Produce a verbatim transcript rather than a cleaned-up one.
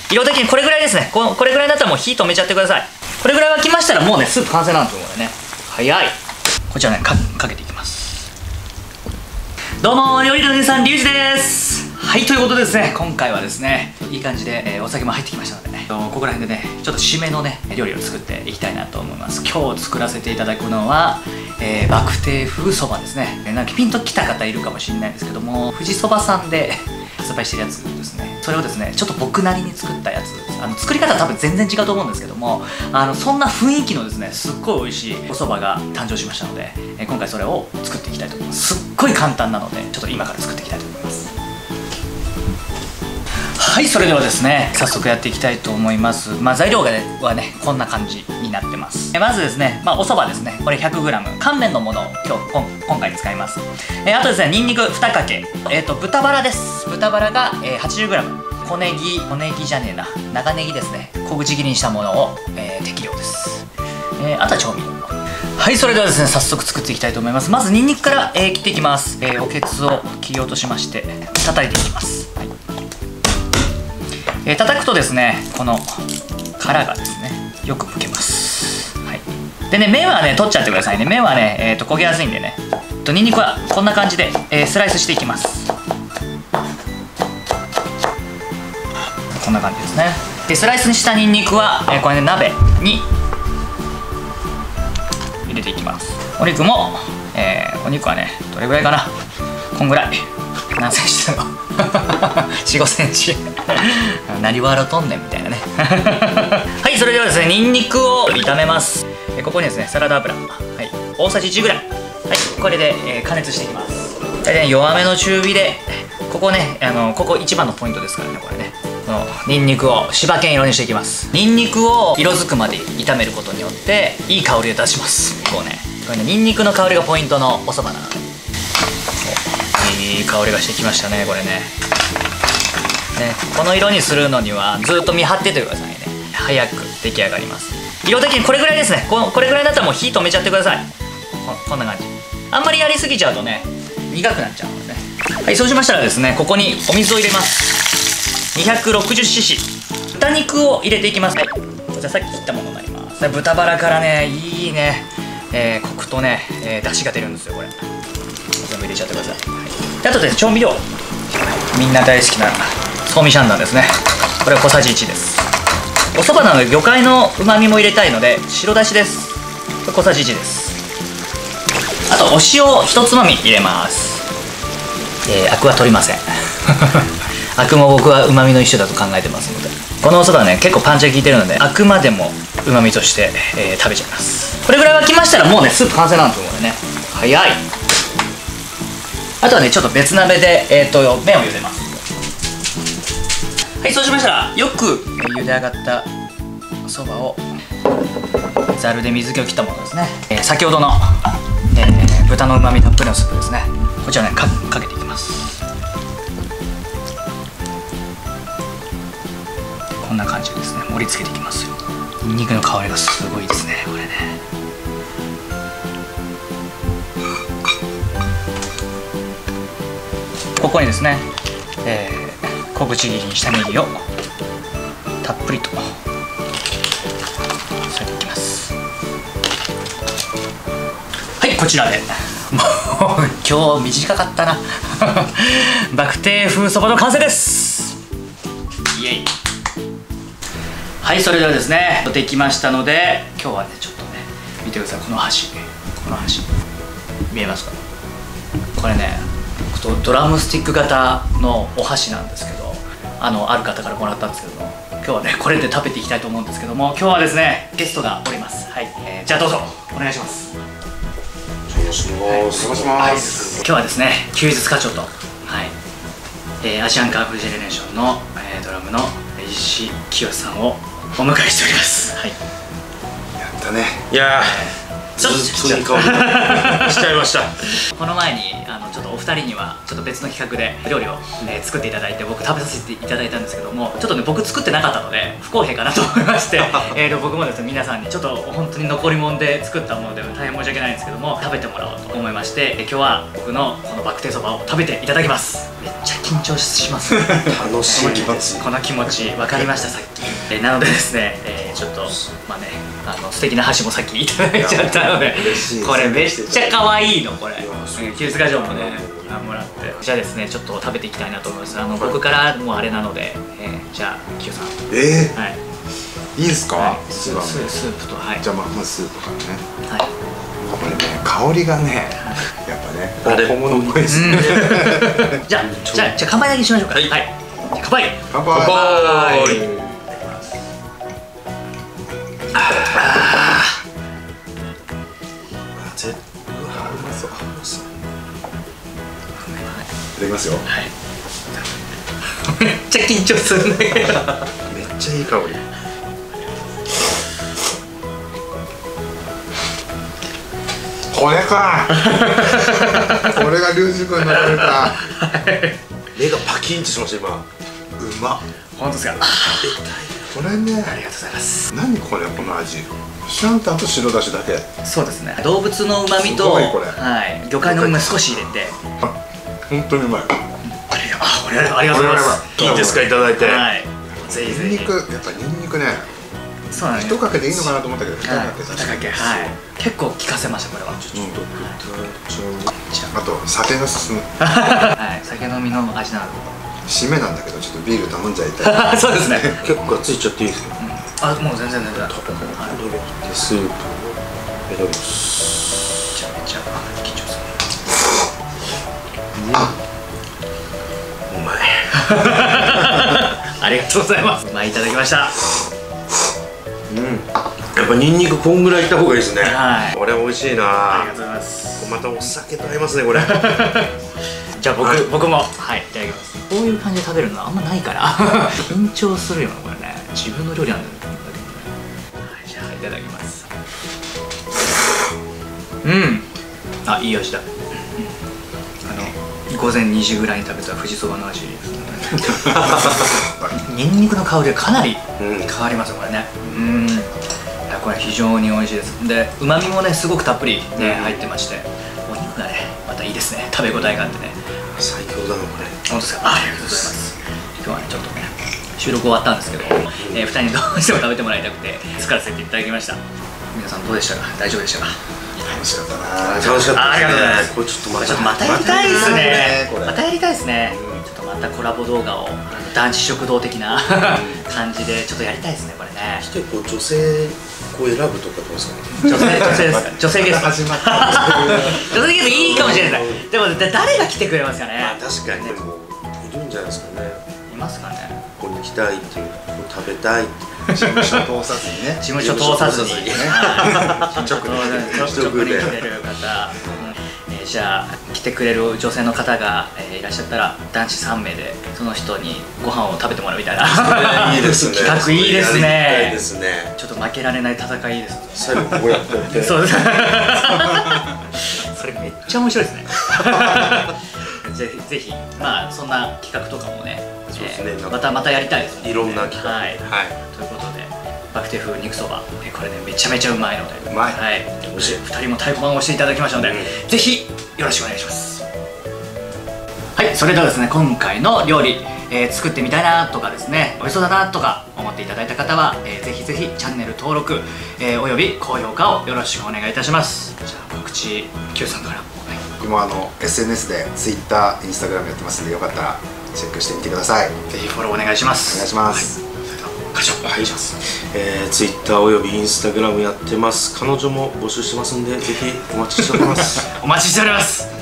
色的にこれぐらいですね。ここれぐらいだったらもう火止めちゃってください。これぐらい沸きましたらもうねスープ完成なんですよ。これね早い。こちらね か, かけていきます。どうも料理のお姉さんリュウジです。はい、ということでですね、今回はですねいい感じで、えー、お酒も入ってきましたのでね、ここら辺でねちょっと締めのね料理を作っていきたいなと思います。今日作らせていただくのは、えー、バクテー風そばですね。なんかピンときた方いるかもしれないんですけども、富士そばさんで発売してるやつですね。それをですねちょっと僕なりに作ったやつ、あの作り方は多分全然違うと思うんですけども、あのそんな雰囲気のですねすっごい美味しいお蕎麦が誕生しましたので、えー、今回それを作っていきたいと思います。すっごい簡単なのでちょっと今から作っていきたいと思います。はい、それではですね早速やっていきたいと思います。まあ材料がねはねこんな感じになってます。えまずですね、まあ、お蕎麦ですね、これ ひゃくグラム 乾麺のものを今日今今回使います。えあとですねにんにくにかけ、えー、と豚バラです。豚バラが、えー、はちじゅうグラム、小ネギ小ネギじゃねえな長ネギですね、小口切りにしたものを、えー、適量です。えー、あとは調味料。はい、それではですね早速作っていきたいと思います。まずにんにくから、えー、切っていきます。えー、おけつを切り落としまして叩いていきます。はい、えー、叩くとですねこの殻がですねよくむけます。はい、でね麺はね取っちゃってくださいね。麺はね、えー、と焦げやすいんでね、とにんにくはこんな感じで、えー、スライスしていきます。こんな感じですね。でスライスにしたにんにくは、えー、これね鍋に入れていきます。お肉も、えー、お肉はねどれぐらいかな、こんぐらい。何センチだろうよん、ごセンチ何笑うとんねんみたいなねはい、それではですねにんにくを炒めます。えここにですねサラダ油、はい、大さじいちぐらい、はい、これで、えー、加熱していきます。大体、ね、弱めの中火で、ここねあのここ一番のポイントですからね。これねこのにんにくを柴犬色にしていきます。にんにくを色づくまで炒めることによっていい香りを出します。こうねこれねにんにくの香りがポイントのお蕎麦なので、いい香りがしてきましたね。これねねこの色にするのにはずっと見張っててくださいね。早く出来上がります。色的にこれぐらいですね。ここれぐらいだったらもう火止めちゃってください。 こ, こんな感じ。あんまりやりすぎちゃうとね苦くなっちゃうのでね。はい、そうしましたらですねここにお水を入れます。 にひゃくろくじゅうシーシー 豚肉を入れていきます。はい、こちらさっき切ったものになります。豚バラからねいいね、えー、コクとね、えー、出汁が出るんですよ。これ全部入れちゃってください。はい、であとで調味料、みんな大好きなソーミシャンダンですね。これは小さじいちです。お蕎麦なので魚介のうまみも入れたいので白だしです。これ小さじいちです。あとお塩ひとつまみ入れます。えー、アクは取りませんアクも僕はうまみの一種だと考えてますので、このお蕎麦はね結構パンチが効いてるのであくまでもうまみとして、えー、食べちゃいます。これぐらい沸きましたらもうねスープ完成なんですよ。これね早い。あとはねちょっと別鍋で、えー、と麺を茹でます。はい、そうしましたらよく茹で上がったそばをざるで水気を切ったものですね、えー、先ほどの、えー、豚のうまみたっぷりのスープですね。こちらね か, かけていきます。こんな感じですね。盛り付けていきますよ。にんにくの香りがすごいですね。これねここにですね、えー、小口切りにしたネギをたっぷりと添えていきます。はい、こちらでもう今日短かったなバクテー風そばの完成です。イエイ。はい、それではですねできましたので今日はねちょっとね見てください。この箸、この箸見えますか。これねドラムスティック型のお箸なんですけど、あのある方からもらったんですけども、今日はねこれで食べていきたいと思うんですけども、今日はですねゲストがおります。はい、えー、じゃあどうぞお願いします。 お願いします。お願いします。 今日はですね休日課長と、はいえー、アジアンカンフルジェネレーションの、えー、ドラムの石井清さんをお迎えしております。はい、 やったね。いやーちょっとしちゃいました。 この前にあのちょっとお二人にはちょっと別の企画で料理を、ね、作っていただいて僕食べさせていただいたんですけども、ちょっとね僕作ってなかったので不公平かなと思いましてえーと僕もですね皆さんにちょっと本当に残り物で作ったもので大変申し訳ないんですけども食べてもらおうと思いまして、え今日は僕のこのバクテーそばを食べていただきます。めっちゃ緊張しますね。 楽しい気持ち。 この気持ち分かりました、さっき。えなのでですね、えー、ちょっとまあね、あの素敵な箸もさっきいただいちゃったので、これめっちゃ可愛いのこれ。キリスガジョンもねもらって、じゃあですねちょっと食べていきたいなと思います。あの僕からもうあれなので、えー、じゃあキヨさん。 えー、 はい。 いいんすか？ はい、スープスープと、はい。 じゃあまずスープからね。 はい。 これね、香りがね、やっぱね、本物っぽいですね。 じゃあ、じゃあ、じゃあ乾杯だけしましょうか。はい。乾杯。 乾杯。ああ。絶対うまそう。いただきますよ。 はい。めっちゃ緊張するんだけど。 めっちゃいい香り。これかこれが龍二君のこれか。目がパキンとしました今。うまっ。 本当ですか。 これね、 ありがとうございます。 何これ、この味。シャンタンと白だしだけ。 そうですね、動物の旨味と、はい、魚介の旨味少し入れて。 本当にうまい。 ありがとうございます。 いいですか、いただいて。 はい、ぜひぜひ。 ニンニク、やっぱニンニクね、 そうなんです。 一かけでいいのかなと思ったけど、二かけ。 二かけ、はい。結構効かせました、これは。 あと酒が進む。 はい、酒飲みの味なの。 締めなんだけど、ちょっとビール頼んじゃいたい。 そうですね。 結構ついちゃっていいですか。 あ、もう全然全然。 で、スープを選びます。 めちゃめちゃ緊張する。 あ、うまい。 ありがとうございます。うまい、いただきました。 うん。やっぱニンニクこんぐらいいった方がいいですね。 はい。 これ美味しいな。 ありがとうございます。 またお酒と合いますね、これ。 じゃあ僕僕もはいいただきます。こういう感じで食べるのあんまないから緊張するよなこれね。自分の料理なんだけどね。はい、じゃあいただきます。うん。あ、いい味だ。あの午前にじぐらいに食べた富士そばの味ですね。ニンニクの香りがかなり変わりますよこれね。うん。いやこれ非常に美味しいです。で旨味もねすごくたっぷりね入ってまして、お肉がねまたいいですね。食べ応えがあってね。 最強だなこれ。 本当ですか。ありがとうございます。今日はねちょっとね収録終わったんですけど、えー、ふたりにどうしても食べてもらいたくて作らせていただきました。皆さんどうでしたか。大丈夫でしたか。 楽しかったな。 楽しかった。ありがとうございます。 これちょっとまたちょっとまたやりたいですね。またやりたいですね。ちょっとまたコラボ動画を男子食堂的な感じでちょっとやりたいですねこれね。 結構女性こう選ぶとかどうですかね。 女性女性ですか。女性ゲスト始まった。女性ゲストいいかもしれない。でも誰が来てくれますかね。 確かにでもいるんじゃないですかね。 いますかね。 ここに来たいっていう、食べたい。事務所通さずにね。 事務所通さずにね。 直に来てる方。じゃあ来てくれる女性の方がいらっしゃったら男子さんめいでその人にご飯を食べてもらうみたいな。 いいですね。 企画いいですね。 いいですね。 ちょっと負けられない戦いいいです。 最後こうやってやって。 そうです。それめっちゃ面白いですね。ぜひぜひまあそんな企画とかもね。そうですね。またまたやりたいですね。 いろんな企画。はい。 ということでバクテ風肉そばこれねめちゃめちゃうまいので。 うまい。 はい。ふたりも太鼓判を押していただきましたのでぜひよろしくお願いします。はい、それではですね今回の料理、えー、作ってみたいなとかですね美味しそうだなとか思っていただいた方は、えー、ぜひぜひチャンネル登録、えー、および高評価をよろしくお願いいたします。じゃあ告知 Q さんから。はい、 僕もあの エスエヌエス で Twitter、Instagram やってますんでよかったらチェックしてみてください。 ぜひフォローお願いします。 お願いします。 はい会長お願いします。 えー、Twitter および Instagram やってます。彼女も募集してますんでぜひお待ちしております。 お待ちしております。